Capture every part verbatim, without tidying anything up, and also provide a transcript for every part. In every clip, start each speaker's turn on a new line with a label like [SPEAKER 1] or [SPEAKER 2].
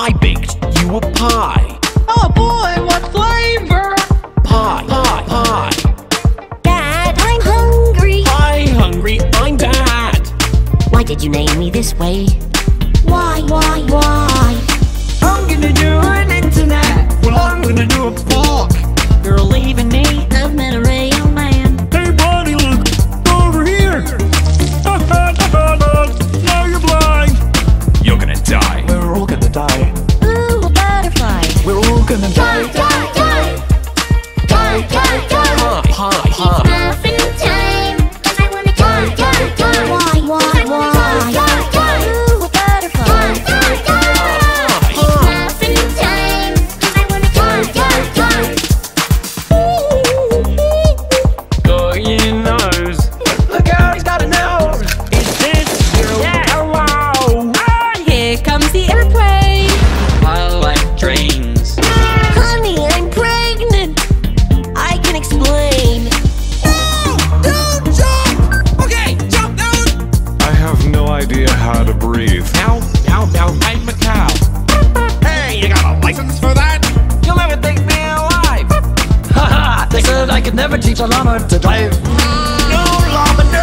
[SPEAKER 1] I baked you a pie.
[SPEAKER 2] Oh boy, what flavor?
[SPEAKER 1] Pie, pie, pie.
[SPEAKER 3] Dad, I'm hungry.
[SPEAKER 1] Pie hungry, I'm Dad.
[SPEAKER 3] Why did you name me this way? Why, why, why?
[SPEAKER 2] I'm gonna do an internet.
[SPEAKER 1] Well, I'm gonna do a fork.
[SPEAKER 2] You're leaving me.
[SPEAKER 3] I've met a real man.
[SPEAKER 1] Hey buddy, look over here. Now you're blind. You're gonna die. We're all gonna die.
[SPEAKER 3] Ooh, a butterfly.
[SPEAKER 1] We're all gonna die.
[SPEAKER 3] Die, die, die. Die, die, die.
[SPEAKER 1] Pie, pie, pie.
[SPEAKER 3] Muffin time. I wanna die, die, die. Why, why, why? Ooh, a butterfly. Die, die, die. Muffin time. I wanna die, die, die.
[SPEAKER 1] Got your nose. Look out, he's got a nose. Is this you?
[SPEAKER 2] Yeah.
[SPEAKER 1] Hello.
[SPEAKER 2] Ah, here comes the airplane. I like trains.
[SPEAKER 3] Honey, I'm pregnant. I can explain.
[SPEAKER 1] Don't jump. Okay, jump down.
[SPEAKER 4] I have no idea how to breathe.
[SPEAKER 1] Ow, ow, ow, I'm a cow. Hey, you got a license for that?
[SPEAKER 2] You'll never think me alive. Haha, they said I could never teach a llama to drive.
[SPEAKER 1] No, llama, no.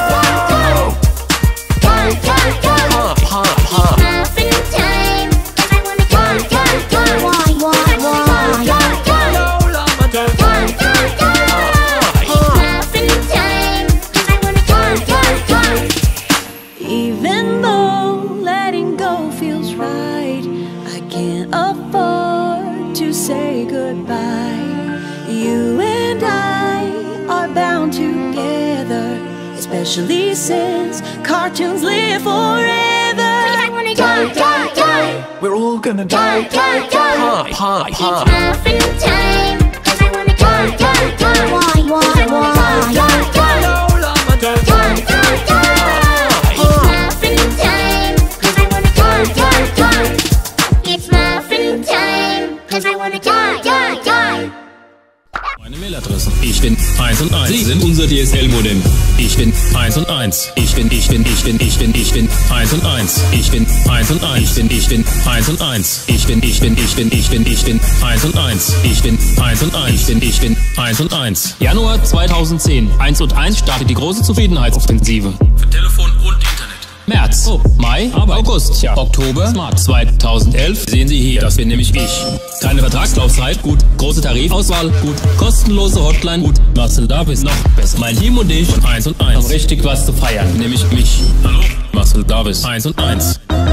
[SPEAKER 3] Die, die, die.
[SPEAKER 1] Huh, huh, huh.
[SPEAKER 3] Muffin time. I wanna die, die, die. Why, why, why? Die, die,
[SPEAKER 2] No llama don't.
[SPEAKER 3] die, die, die. Muffin time. I wanna die, die, die. Even though letting go feels right, I can't afford to say goodbye. You and I are bound together, especially since cartoons live forever. I wanna die, die, die.
[SPEAKER 1] We're all gonna
[SPEAKER 3] Die,
[SPEAKER 1] die.
[SPEAKER 3] die, die.
[SPEAKER 1] Pie, pie, pie.
[SPEAKER 3] Muffin time. I wanna die, die, die. Why, why, why? Die, die,
[SPEAKER 2] No llama don't.
[SPEAKER 3] die, die, die. Muffin time. I wanna die, die, die. It's muffin time. 'Cause I wanna die, die, die.
[SPEAKER 5] Meine Mailadresse. Ich bin eins und eins. Sie sind unser D S L-Modem. Ich bin eins und eins. Ich bin, ich bin, ich bin, ich bin, ich bin eins und eins. Ich bin eins und eins. Ich bin, ich bin eins und eins. Ich bin, ich bin, ich bin, ich bin, ich bin eins und eins. Ich bin eins und eins. Ich bin, ich bin eins und eins. Januar zweitausendzehn. eins und eins startet die große Zufriedenheitsoffensive. Für Telefon und Internet. März, oh, Mai, Arbeit. August, ja, Oktober, Smart. zweitausendelf sehen Sie hier, das bin nämlich ich. Keine Vertragslaufzeit, gut. Große Tarifauswahl, gut. Kostenlose Hotline, gut. Marcel Davis, noch besser. Mein Team und ich, eins und eins. Haben richtig was zu feiern, nämlich mich. Hallo, Marcel Davis, eins und eins.